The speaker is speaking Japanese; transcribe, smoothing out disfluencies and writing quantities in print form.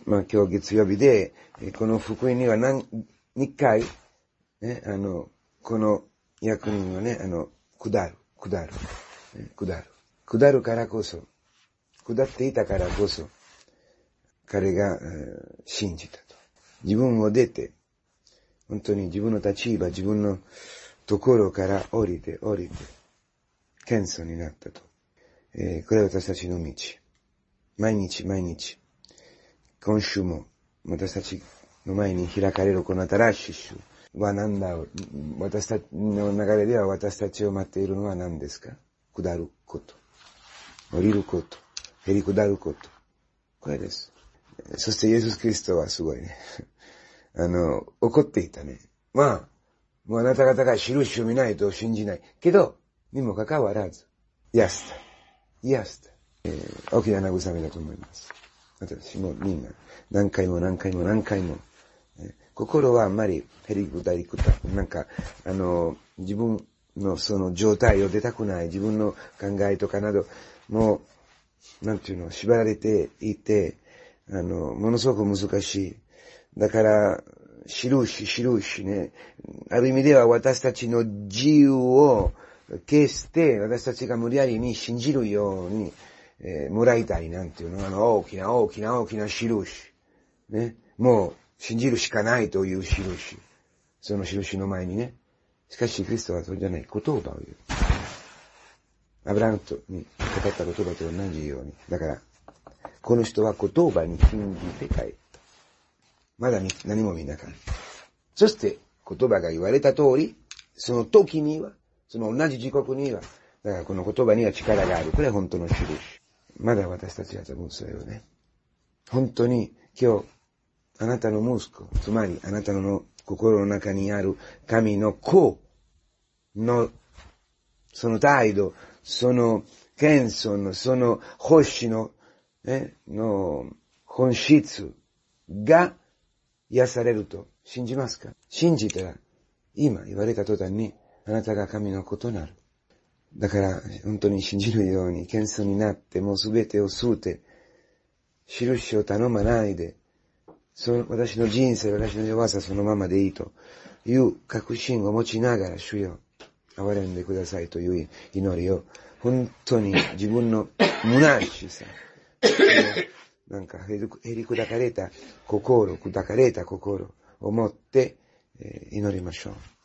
まあ今日月曜日で、この福音には2回、この役人はね、下るからこそ、下っていたからこそ、彼が、信じたと。自分を出て、本当に自分の立場、自分のところから降りて、謙遜になったと。これは私たちの道。毎日、今週も私たちの前に開かれるこの新しい週は何だろう。私たちの流れでは私たちを待っているのは何ですか？下ること。降りること。へり下ること。これです。そしてイエス・キリストはすごいね。怒っていたね。まあ、もうあなた方が印を見ないと信じない。けど、にもかかわらず、癒した。大きな慰めだと思います。私もみんな、何回も、心はあんまりへりくだりくだ。なんか、自分のその状態を出たくない、自分の考えとかなど、もう、なんていうの、縛られていて、ものすごく難しい。だから、印ね。ある意味では私たちの自由を決して私たちが無理やりに信じるように、もらいたいなんていうのは、大きな印。ね。もう、信じるしかないという印。その印の前にね。しかし、キリストはそれじゃない言葉を言う。アブラハムに語った言葉と同じように。だから、この人は言葉に信じて帰った。まだ何も見なかった。そして、言葉が言われた通り、その時には、その同じ時刻には、だからこの言葉には力がある。これは本当の印。まだ私たちは多分それをね。本当に今日、あなたの息子、つまりあなたの心の中にある神の子の、その態度、その謙遜の、その奉仕の、の本質が癒されると信じますか？信じたら、今言われた途端に、あなたが神の子となる。だから、本当に信じるように謙遜になって、もうすべてを捨て、印を頼まないで、私の人生、私の弱さそのままでいいという確信を持ちながら、主よ、憐れんでくださいという祈りを、本当に自分の虚しさ、なんかへり砕かれた心を持って、祈りましょう。